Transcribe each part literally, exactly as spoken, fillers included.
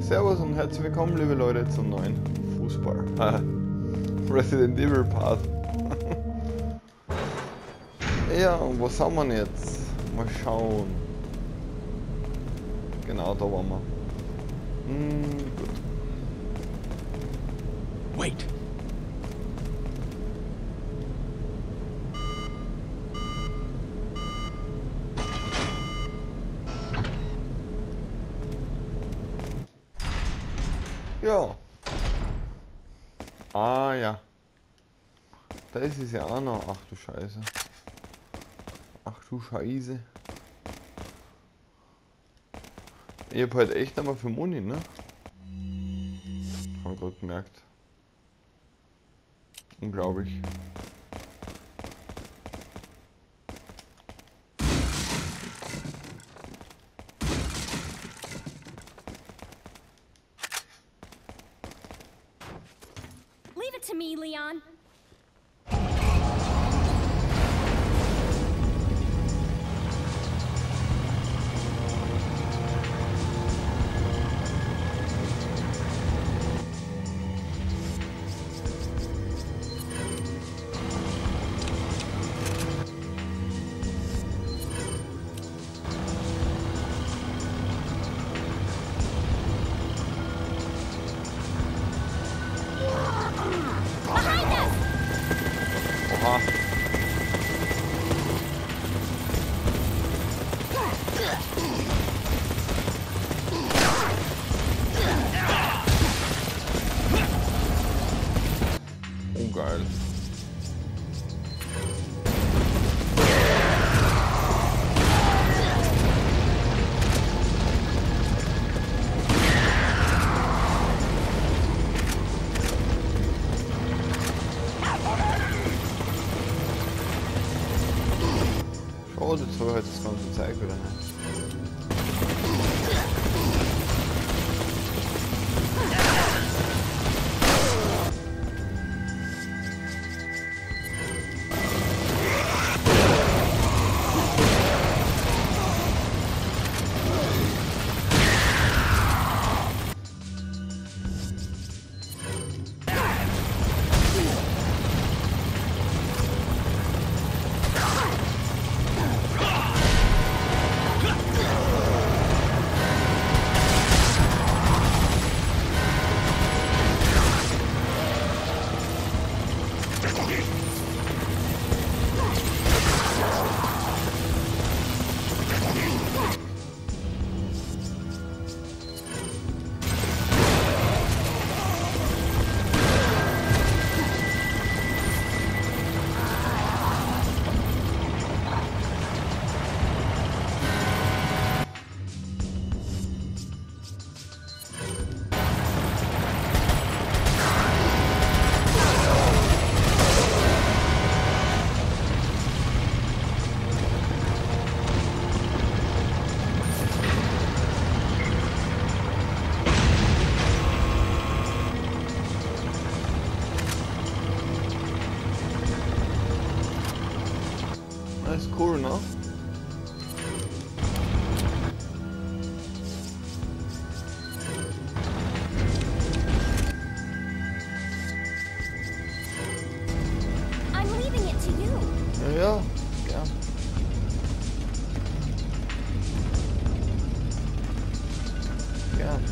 Servus und herzlich willkommen, liebe Leute, zum neuen Fußball. Resident Evil Part. Ja, und was haben wir denn jetzt? Mal schauen. Genau, da waren wir. Hm, gut. Wait. Ja. Ah ja. Das ist ja auch noch. Ach du Scheiße. Ach du Scheiße. Ich hab halt echt einmal für Moni, ne? Hab ich gerade gemerkt. Unglaublich. Leave it to me, Leon. Oha. Oh geil. Oh, das war halt das ganze Zeug wieder nicht. Das ist cool, ne? I'm leaving it to you. Ja, ja, gern. Gern.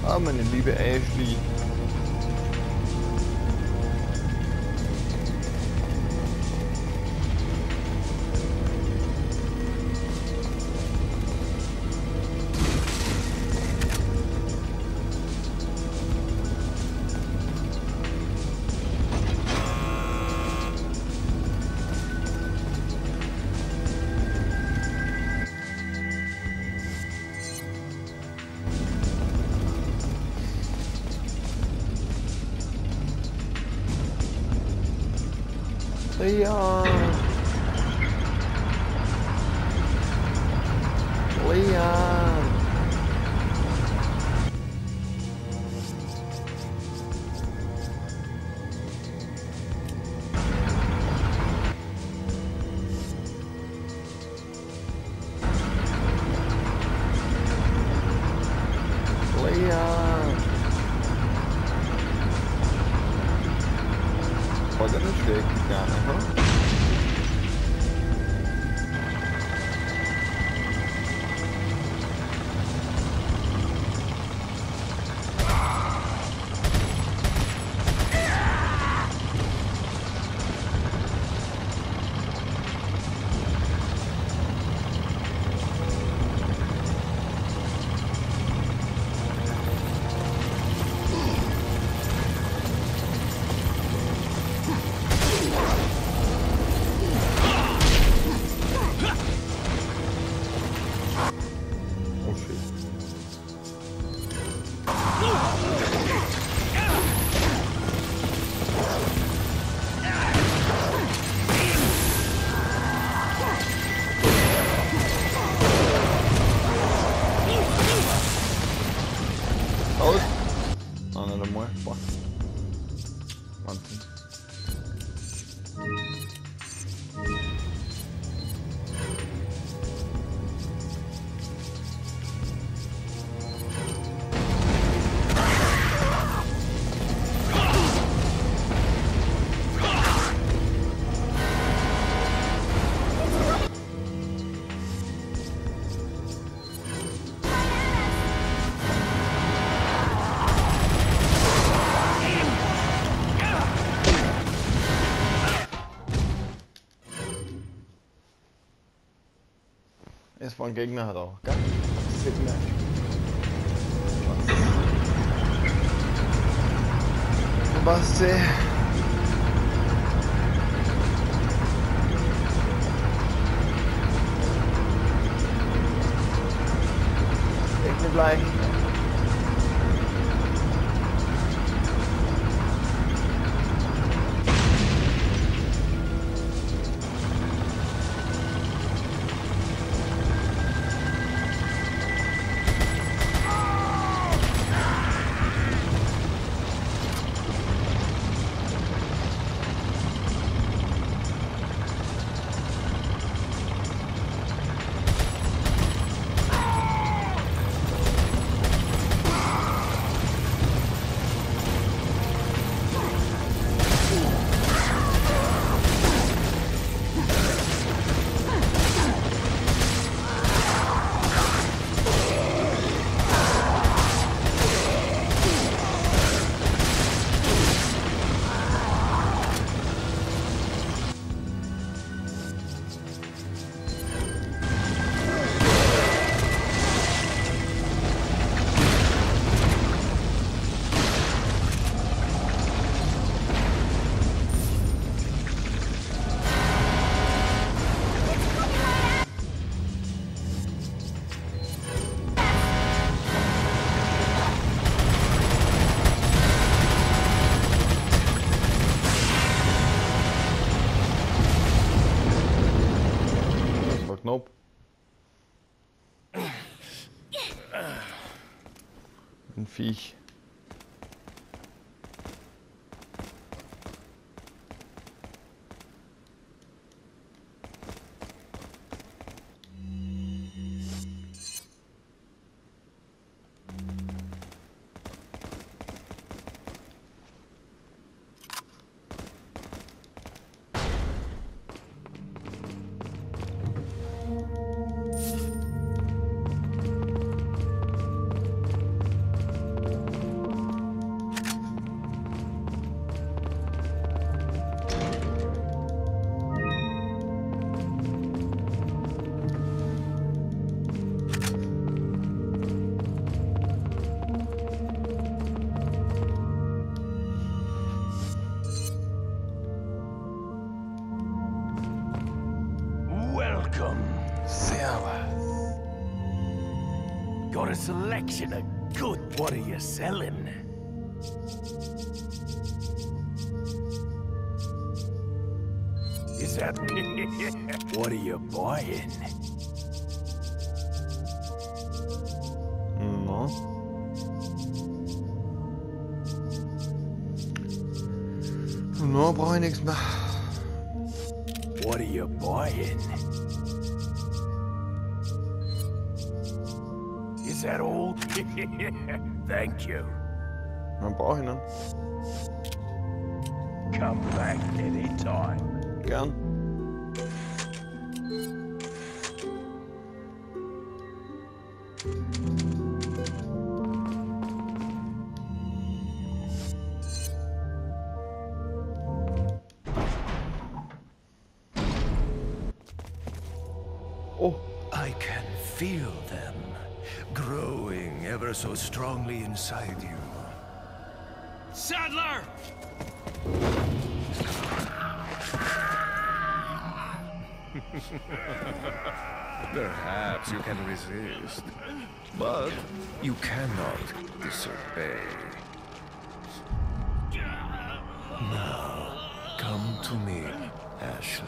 Ah, meine liebe Ashley. Leon! Leon! Leon! War der nicht weg? Ja, aha. Es war ein Gegner hat auch, gell? Sigma. Was sie? Ich bin gleich. Nope. Ein Viech. What a selection of good. What are you selling? Is that... What are you buying? No. No, brauche ich nichts mehr. What are you buying? Is that all? Thank you. Dann brauche ich ihn. Come back anytime. Gern. Oh. I can feel them growing ever so strongly inside you. Sadler! Perhaps you can resist, but you cannot disobey. Now, come to me, Ashley.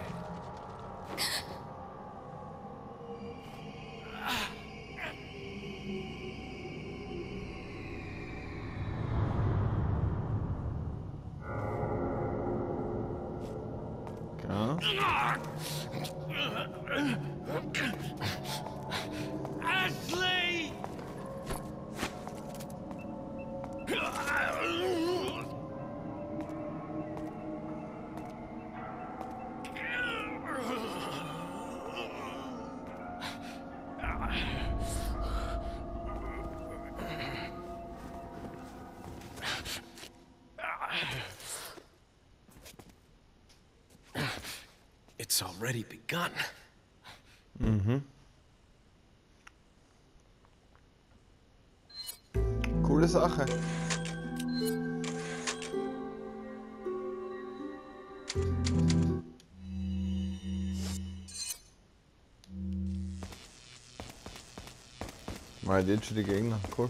Ja. Ashley! It's already begun. Mhm. Coole Sache. Mal jetzt schon die Gegner. Cool.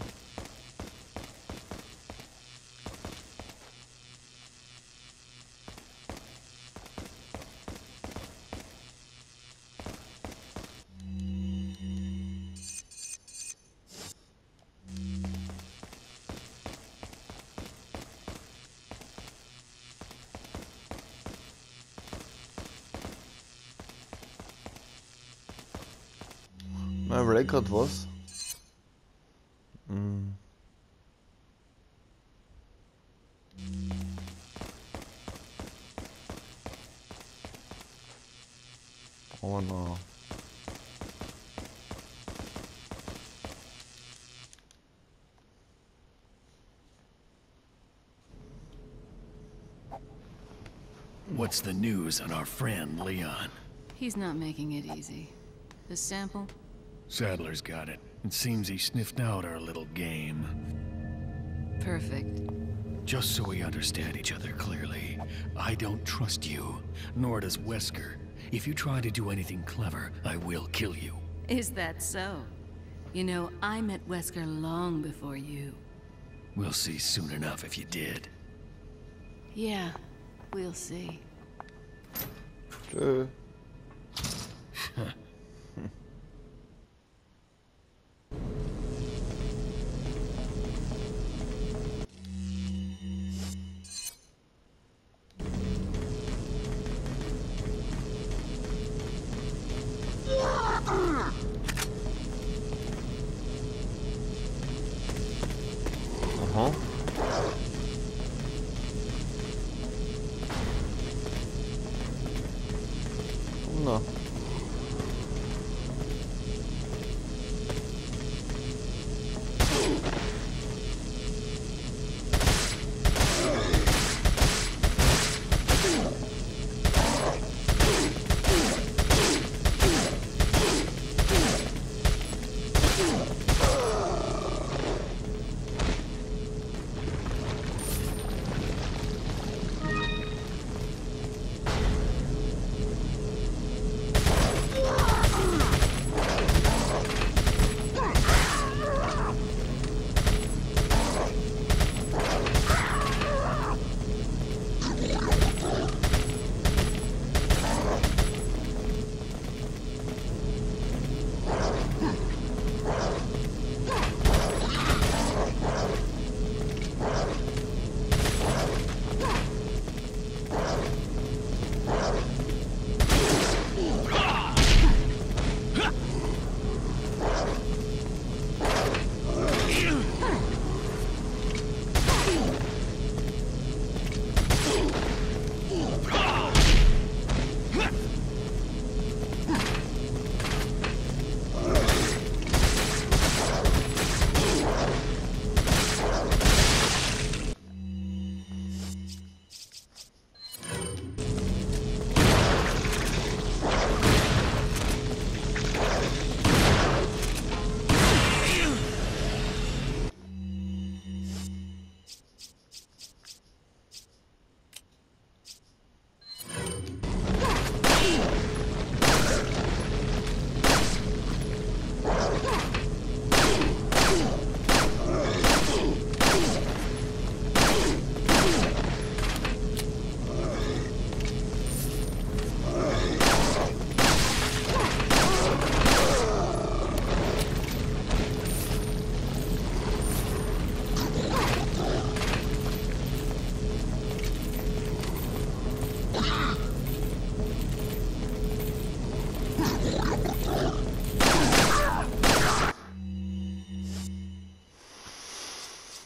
Na, ich überleg grad was. Hm. Oh no. What's the news on our friend, Leon? He's not making it easy. The sample? Sadler's got it. It seems he sniffed out our little game. Perfect. Just so we understand each other clearly, I don't trust you, nor does Wesker. If you try to do anything clever, I will kill you. Is that so? You know, I met Wesker long before you. We'll see soon enough if you did. Yeah, we'll see. Tschö. Aha. Na.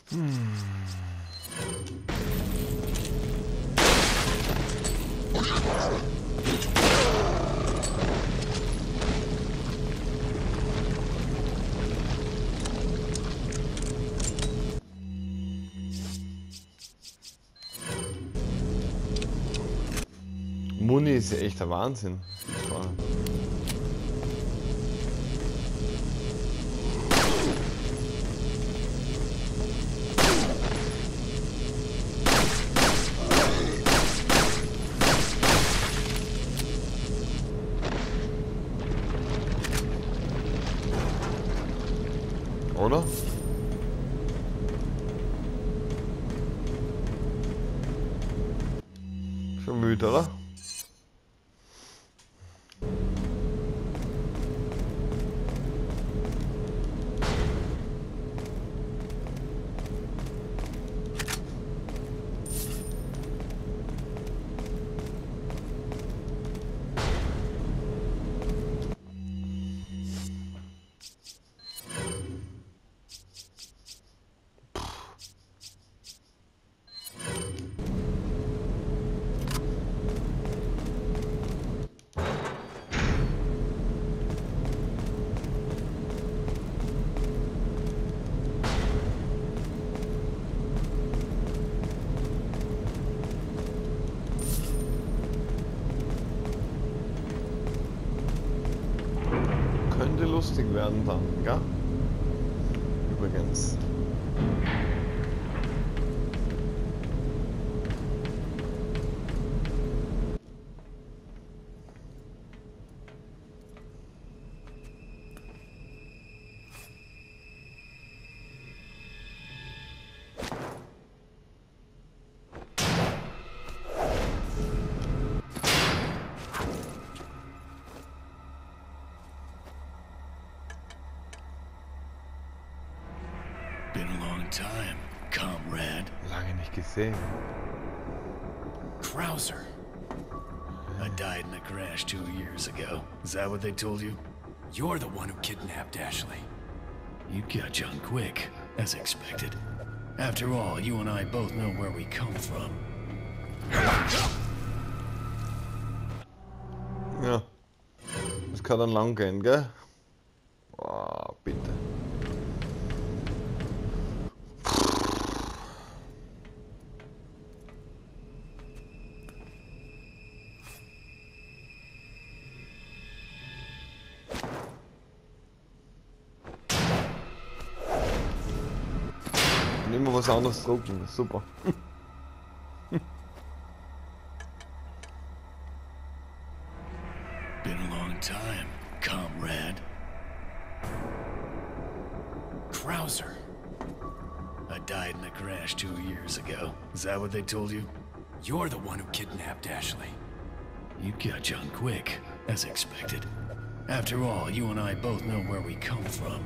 Hm. Muni ist ja echt der Wahnsinn. Oder? Schon müde, oder? Könnte lustig werden dann, ja? Übrigens. Been a long time, comrade. Lange nicht gesehen. Krauser. I died in a crash two years ago. Is that what they told you? You're the one who kidnapped Ashley. You got John quick, as expected. After all, you and I both know where we come from. Ja. Das kann dann lang gehen, gell? Oh, bitte. Und immer was anderes drucken, super. Been a long time, comrade. Krauser. I died in a crash two years ago. Is that what they told you? You're the one who kidnapped Ashley. You got John quick, as expected. After all, you and I both know where we come from.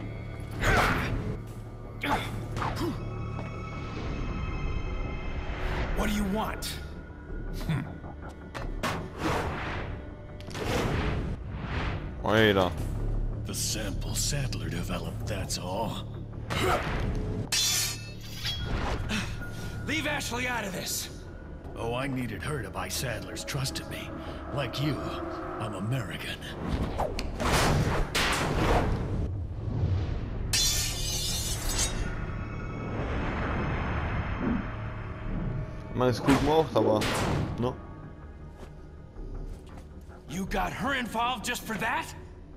What do you want? Alter. The sample Sadler developed, that's all. Leave Ashley out of this. Oh, I needed her to buy Sadler's trust in me. Like you, I'm American. Ich meine, ist gut gemacht, aber... No. You got her involved just for that?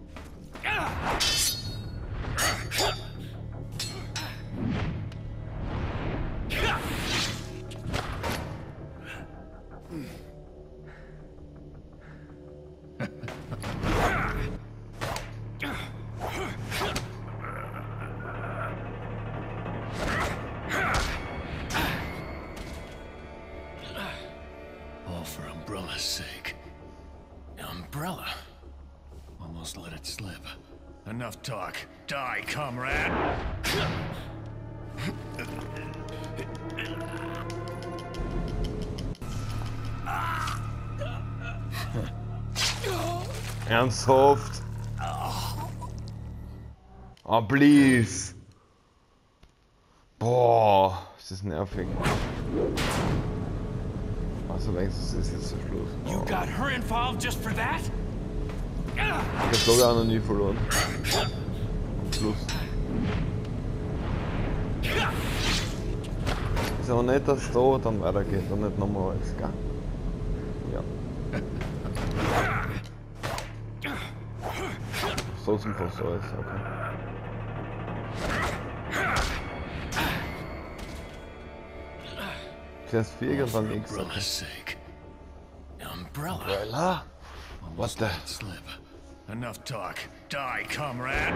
All for Umbrella's sake. Umbrella. Almost let it slip. Enough talk. Die, comrade! Ernsthaft? Oh, please. Boah, ist das nervig. Also wenigstens ist jetzt der Schluss. You Oh. got her involved just for that? Ich hab sogar noch nie verloren. Am Schluss. Ist aber nicht, dass es da dann weitergeht und nicht nochmal alles, gell? Ja. So zum Fast alles, okay. Zuerst vier und dann X. Umbrella's sake. Umbrella? Umbrella? What the? Slip. Enough talk. Die, comrade.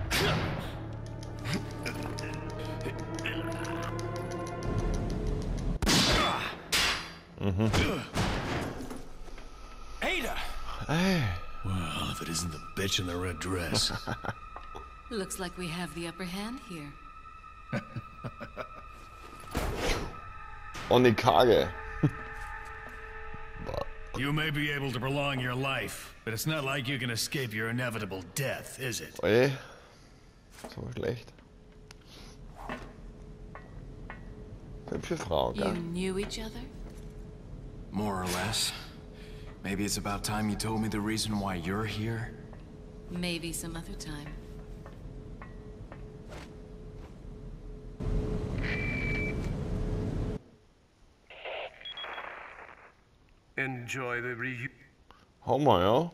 Ada! Hey. Well, if it isn't the bitch in the red dress. Looks like we have the upper hand here. Onikage. You may be able to prolong your life, but it's not like you can escape your inevitable death, is it? Oje. So schlecht. Hübsche Frau, You gell? knew each other? More or less. Maybe it's about time you told me the reason why you're here. Maybe some other time. Enjoy the review. Hammer, ja?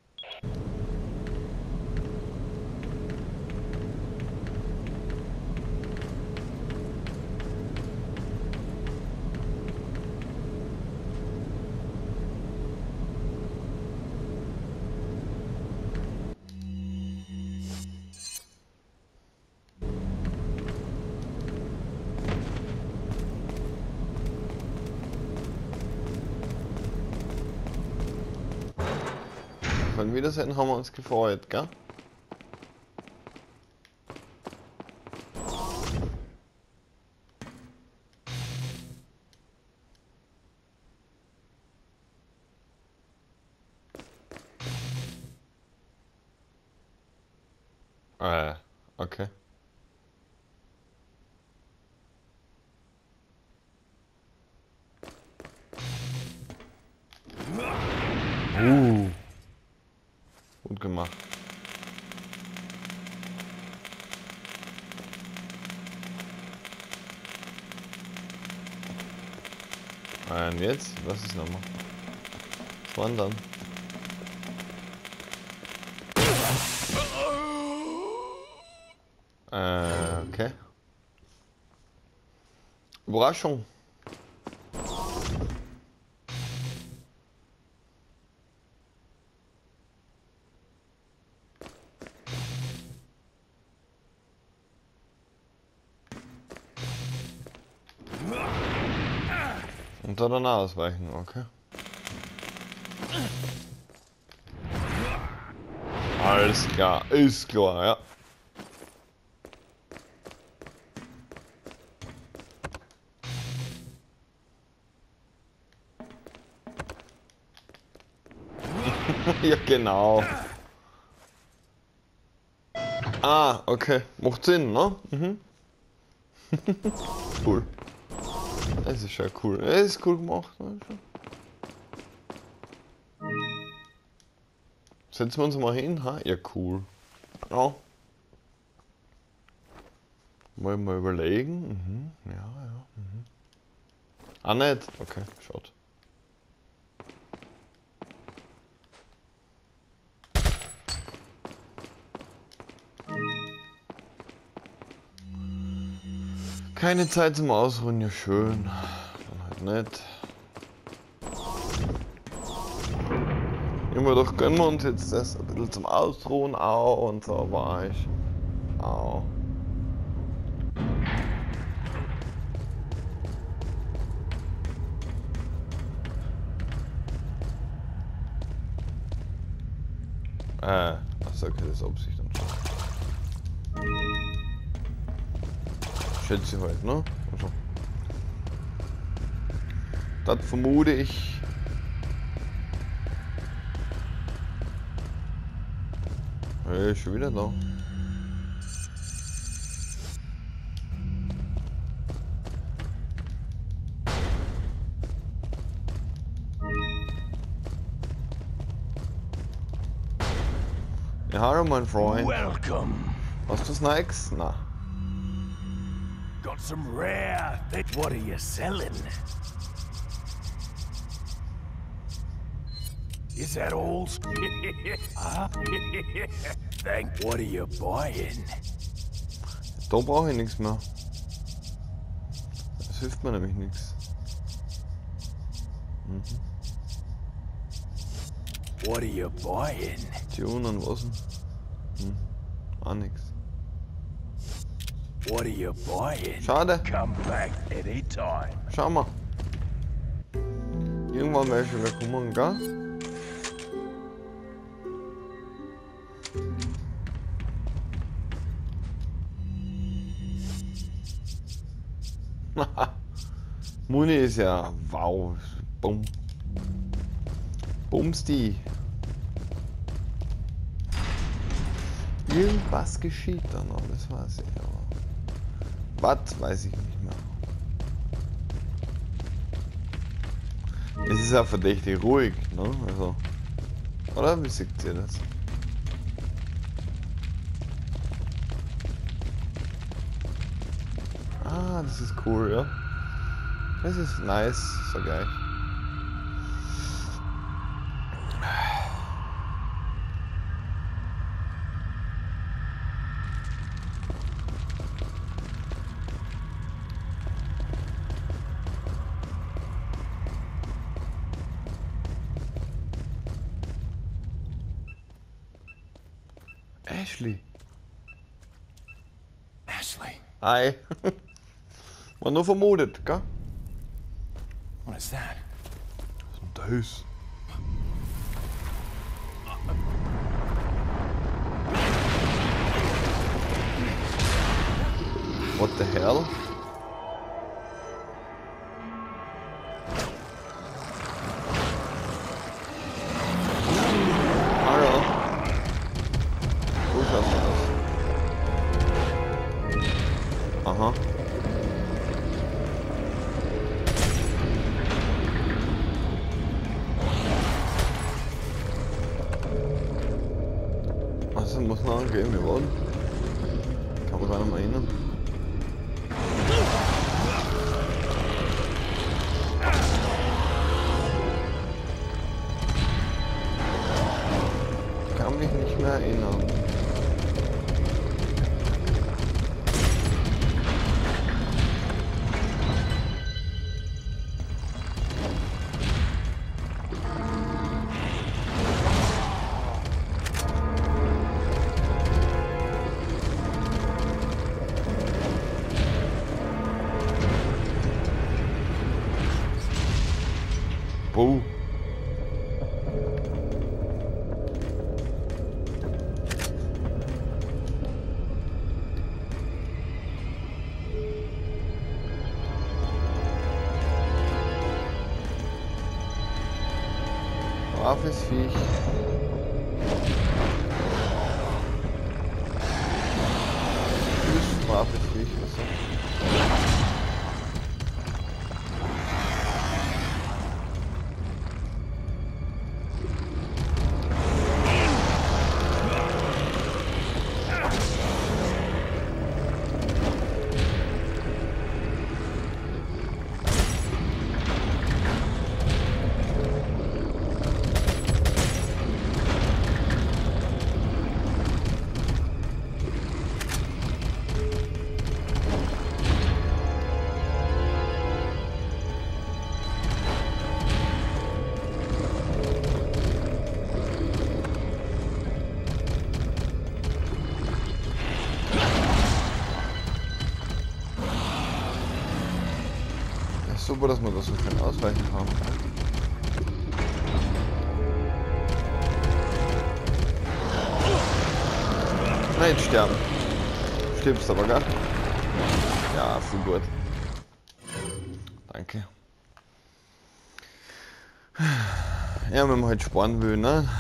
Beim Wiedersehen haben wir uns gefreut, gell? Äh, okay. Uh. Gut gemacht. Und jetzt? Was ist nochmal? Was waren dann? Äh, okay. Überraschung. Und dann ausweichen, okay. Alles klar, ist klar, ja. Ja, genau. Ah, okay. Macht Sinn, ne? Mhm. Cool. Das ist ja cool. Das ist cool gemacht. Ne? Setzen wir uns mal hin, ha? Ja, cool. Ja. Mal mal überlegen. Mhm. Ja, ja. Mhm. Ah, nicht. Okay, schaut. Keine Zeit zum Ausruhen, ja schön. Dann halt nicht. Immer doch gönnen wir uns jetzt das ein bisschen zum Ausruhen auch und so war ich. Au. Äh, achso, okay, das ist Absicht dann schon. Schätze ich halt, ne? Also. Das vermute ich. Hey, schon wieder da. Ja, hallo mein Freund. Welcome. Hast du Snacks? Na. Got some rare things. What are you selling? Is that all? Ah, thank. What are you buying? Da brauche ich nichts mehr. Das hilft mir nämlich nichts. Mhm. What are you buying? Tune und was denn? Hm. Auch nix. What are you buying? Schade. Come back anytime. Schau mal. Irgendwann werde ich wieder kommen, gell? Muni ist ja wow. Bumm. Bumsti. Irgendwas geschieht da noch, das weiß ich, aber was weiß ich nicht mehr. Es ist ja verdächtig ruhig, ne? Also, oder wie seht ihr das? Ah, das ist cool, ja. Das ist nice, so geil. Ashley. Ashley, Hi. War nur vermutet, gell? what is that? Was ist denn das? What the hell? Hallo. Wo schaust du das? Aha. Also muss man angehen, wir wollen. Kann man gar nicht mehr erinnern. Kann mich nicht mehr erinnern. Oh. Braves Viech. Tschüss, braves Viech. Also. Super, dass man das so schön ausweichen kann. Nein, jetzt sterben. Stirbst aber, gell? Ja, voll gut. Danke. Ja, wenn man halt sparen will, ne?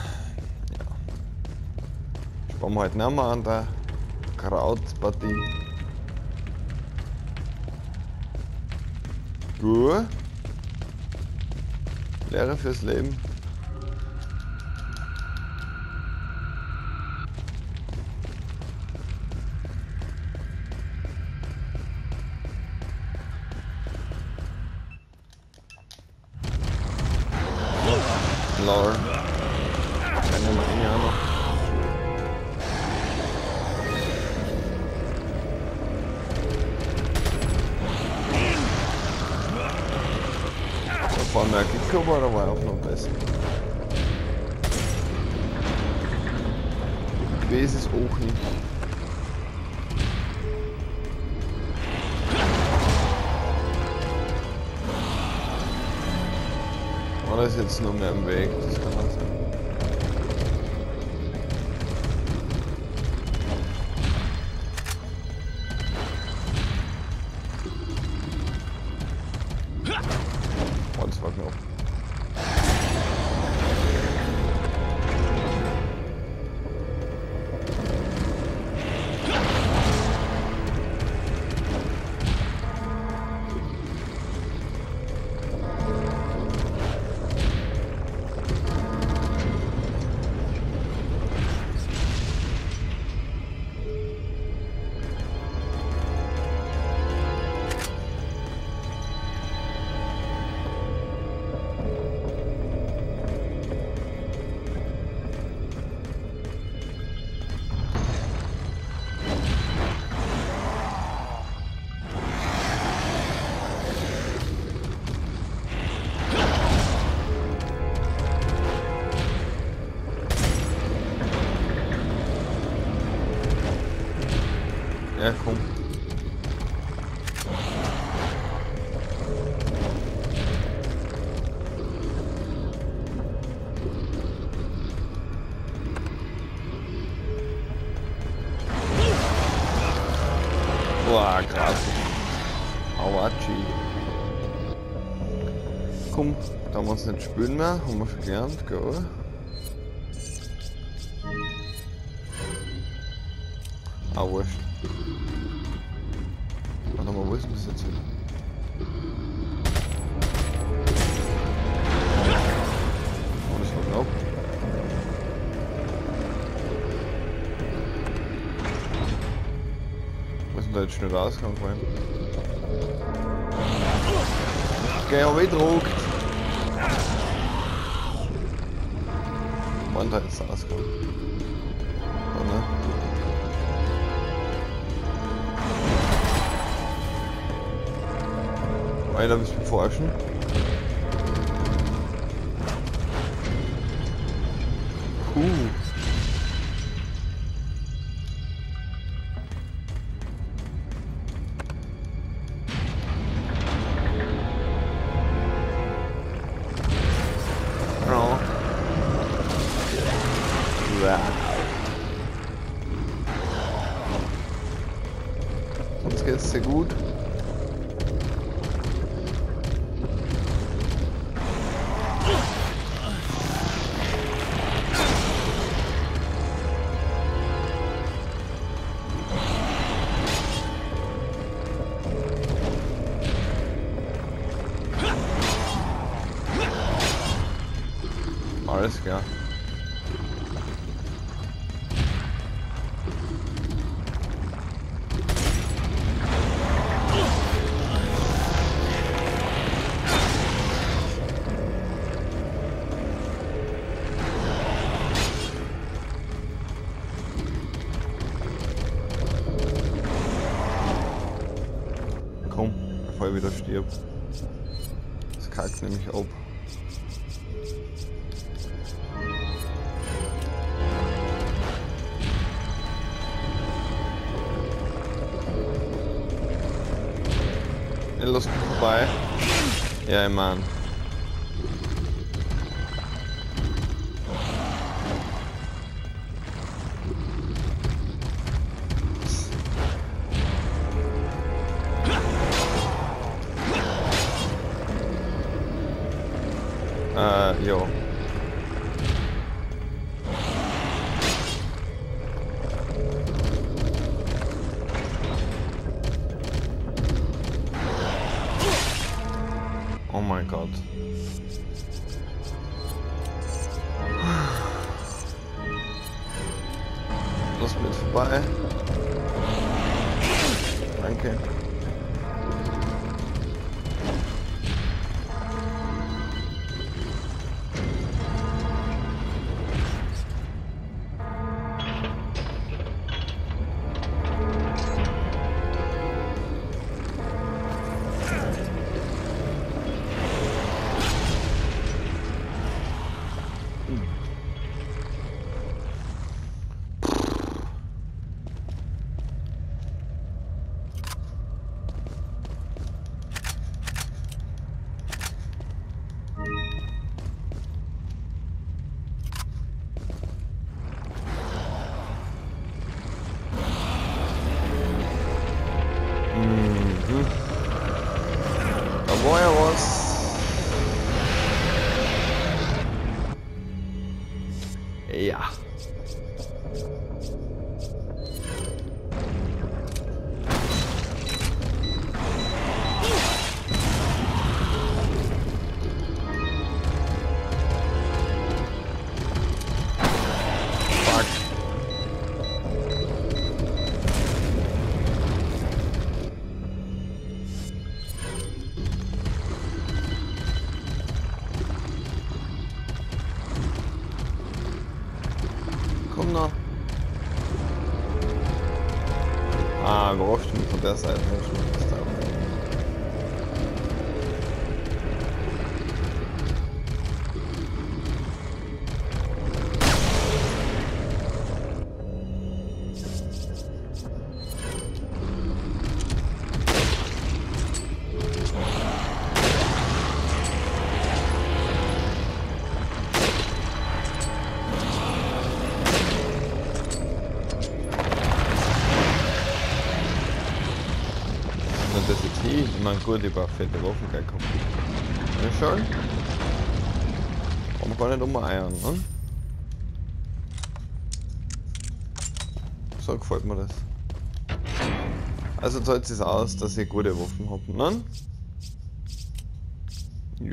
Ja. Sparen wir halt nicht mehr an der Krautpartie. Gut. Lehre fürs Leben. Lol. Kann ja mal ein Jahr noch. Vor allem der Kicker war auch noch besser. Ich weiß es auch nicht. Oder ist jetzt nur mehr im Weg? Das kann auch sein. Oh, das war knapp. Ja, komm. Boah, krass. Awachi. Komm, da haben wir uns nicht spülen mehr. Haben wir schon gelernt, gell? Ah, wurscht. Warte mal, wo ist denn das jetzt hin? Oh, das war knapp. Was ist denn da jetzt schnell rausgekommen? Okay, hab ich gedruckt. Wann da jetzt rausgekommen? Oh, ne? Einer bis wir forschen. Puh. Oh. Wow. Uns geht's sehr gut. Alles klar. Komm, bevor ich wieder stirb. Das kackt nämlich ab. Lass mich vorbei. Ja, ich mein. Äh, jo. Oh mein Gott. Lass mich vorbei. Danke. Hm. Da war ja was. Ja. Komm noch. Ah, gehofft mit von der Seite. Das ist hier, ich meine, gut, ich brauche fette Waffen gleich kaputt. Ja, schon. Kann man gar nicht umeiern, ne? So gefällt mir das. Also zahlt es aus, dass ich gute Waffen habe, ne? Jo.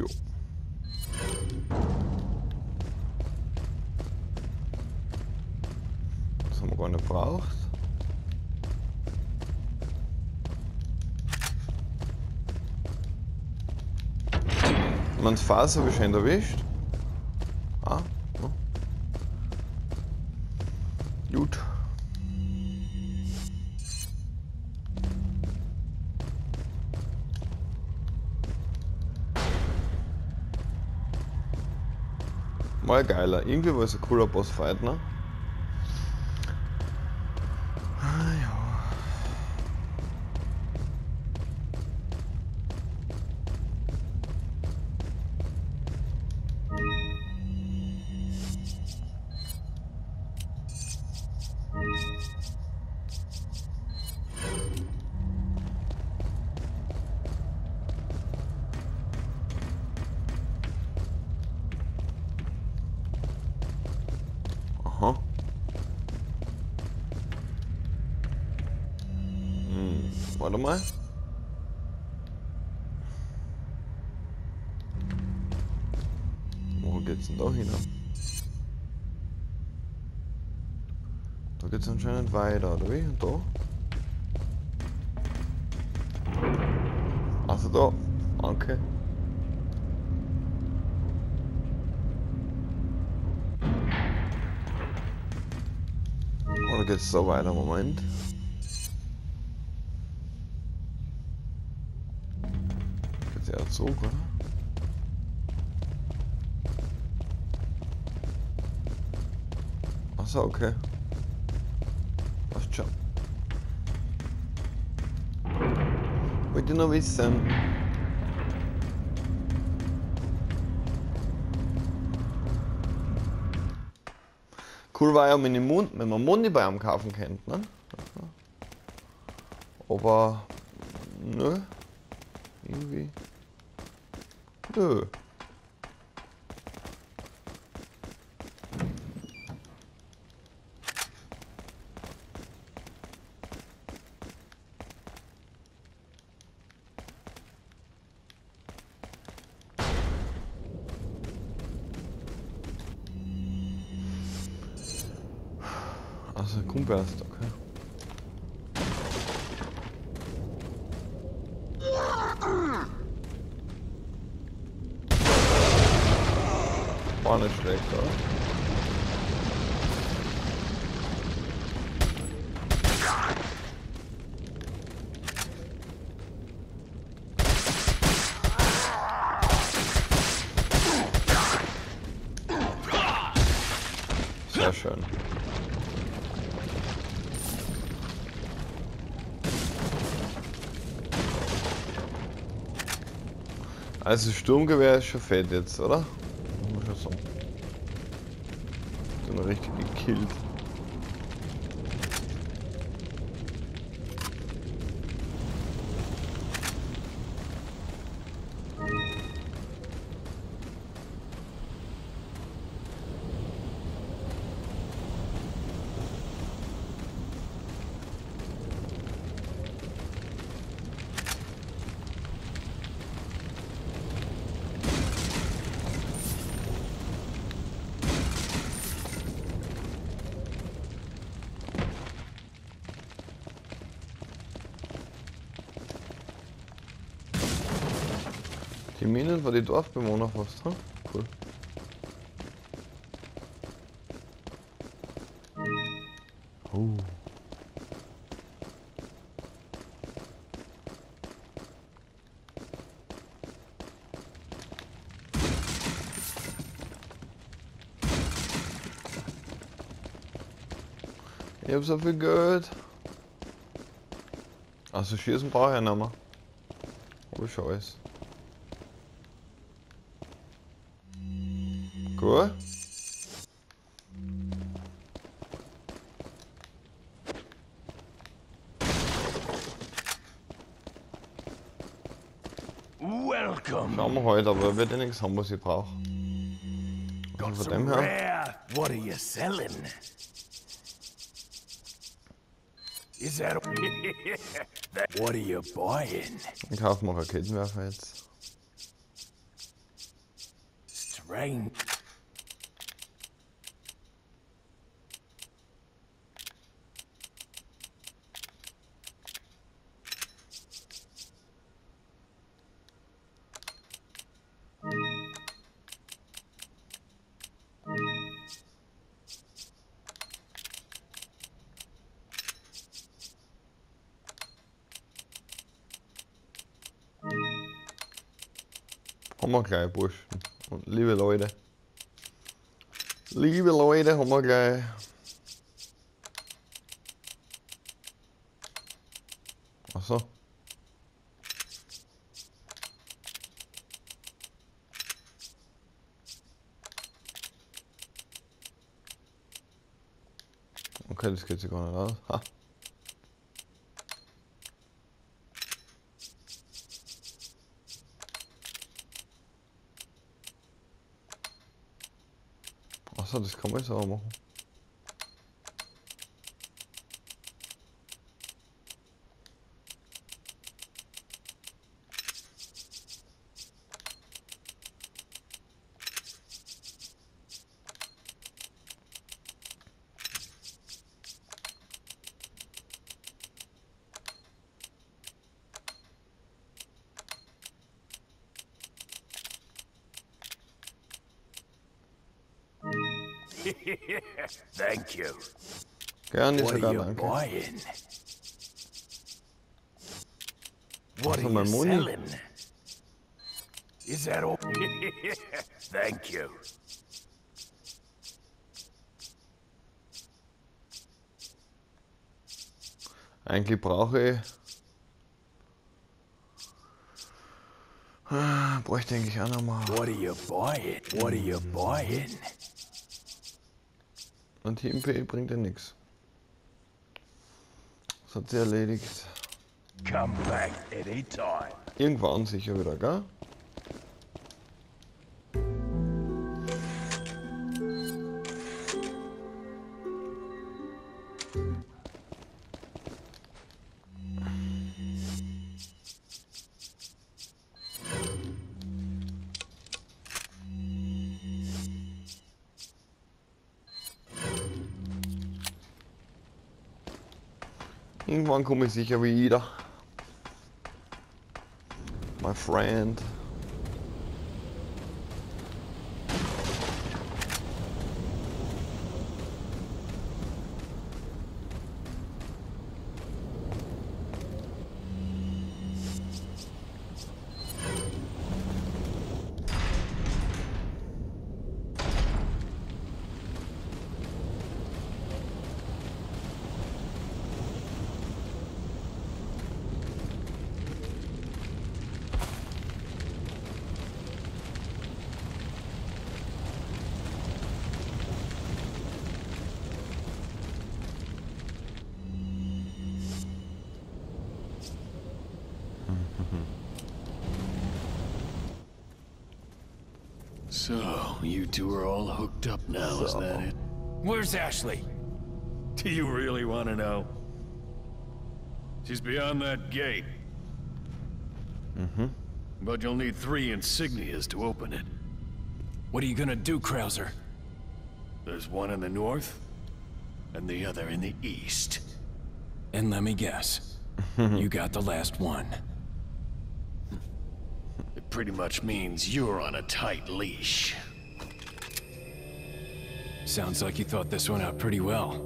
Das haben wir gar nicht gebraucht. Man's Fass habe ich schon erwischt. Ah, ja. Gut. Mal geiler. Irgendwie war es ein cooler Bossfight, ne? Ah, ja. Aha. Hm, warte mal. Wo geht's denn da hin? Da geht's anscheinend weiter, oder wie? Und da? Also da. Okay. Oder geht's so weiter? Moment. Geht's ja Zug, oder? Achso, okay. Passt schon. Wollte ich noch wissen. Cool war ja, wenn, Mund, wenn man Muni bei einem kaufen kennt, ne? Aber nö. Irgendwie. Nö. Also Kumpel ist okay. War nicht schlecht, oder? Sehr schön. Also Sturmgewehr ist schon fett jetzt, oder? Muss ich schon sagen. Den richtig gekillt. Die Minen war die Dorfbewohner fast, hm? Cool. Oh. Ich hab so viel Geld. Also schießen brauche ich nicht mehr. Aber schon alles. Gut. Welcome. Schauen wir halt, aber er wird ja nichts haben, was ich brauche. Got Also von some dem her. rare. What are you selling? Is that that- What are you buying? Ich kaufe mir Raketenwerfer jetzt. Strange. Haben wir gleich, Burschen. Und liebe Leute. Liebe Leute, haben wir gleich. Achso. Okay, das geht sich gar nicht aus. Ha. Achso, das kann man jetzt auch machen. Thank you. Gerne, What sogar are you danke. buying? What Also are mein you Moni. selling? Is that all? Thank you. Eigentlich brauche ich. Ah, bräuchte denke ich auch nochmal. What are you buying? What are you buying? Und T M P bringt ja nichts. Das hat sie erledigt. Come back anytime. Irgendwann sicher wieder, gell? Irgendwann komme ich sicher wieder. My friend. So, you two are all hooked up now, is that it? Where's Ashley? Do you really want to know? She's beyond that gate. Mm-hmm. But you'll need three insignias to open it. What are you gonna do, Krauser? There's one in the north, and the other in the east. And let me guess. You got the last one. pretty much means you're on a tight leash. Sounds like you thought this one out pretty well.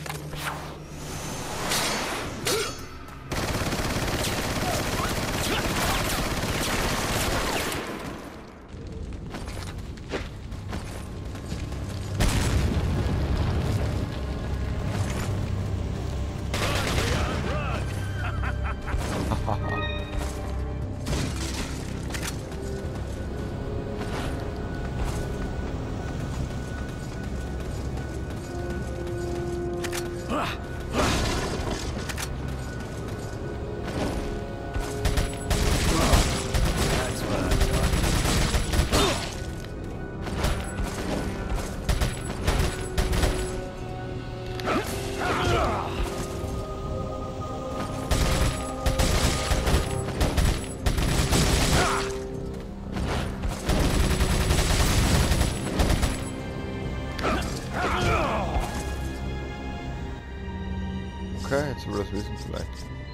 Okay, jetzt will das wissen vielleicht.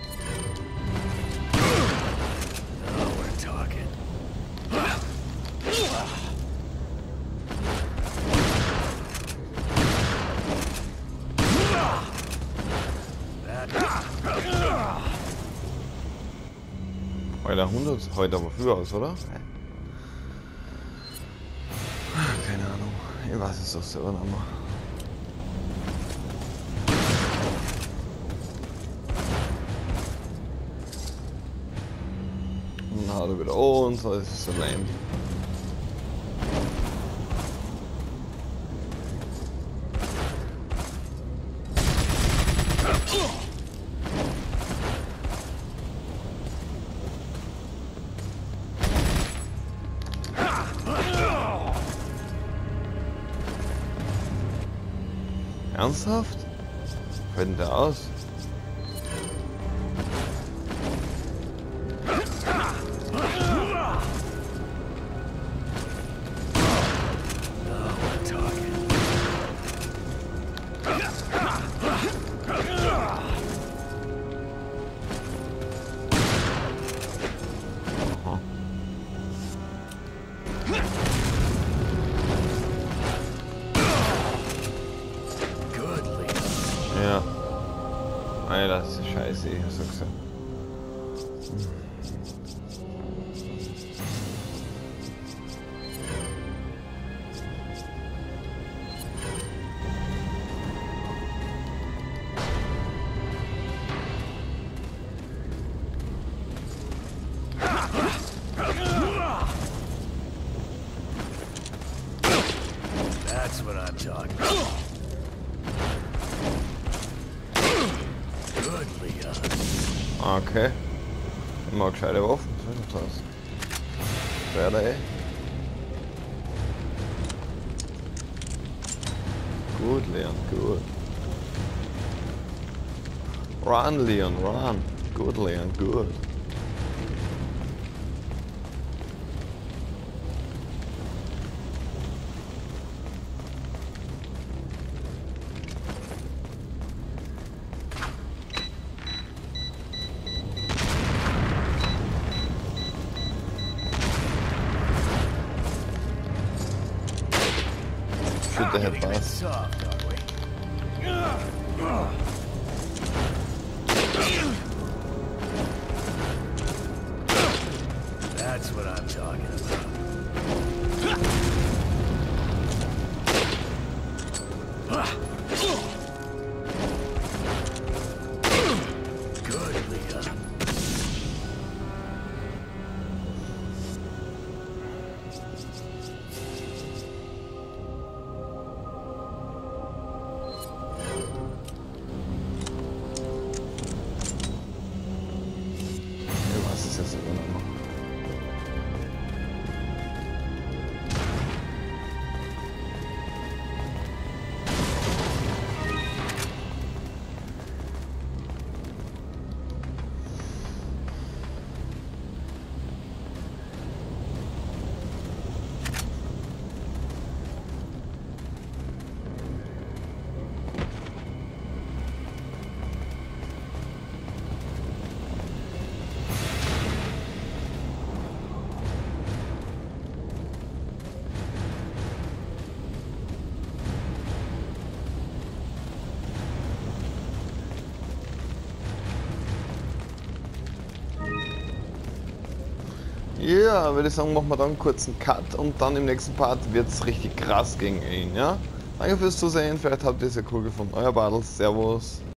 Now we're talking. Heute hundert, heute aber früher aus, oder? Keine Ahnung. Ich weiß es doch selber noch mal. Und dann hat er wieder uns, das ist so lame. Ernsthaft? Fällt denn der aus? Ja. Ey, das ist scheiße, ich hab's so gesagt. That's what I'm talking about. Good, Leon. Okay. Immer gescheite Waffen, so ist das. Werde ey. Gut, Leon, gut. Run, Leon, run. Gut, Leon, gut. Shoot the head Getting a bit pass. soft, are we? That's what I'm talking about. Good, Leon. Ja, würde ich sagen, machen wir dann einen kurzen Cut und dann im nächsten Part wird es richtig krass gegen ihn, ja? Danke fürs Zusehen, vielleicht habt ihr es ja cool gefunden. Euer Badl, Servus.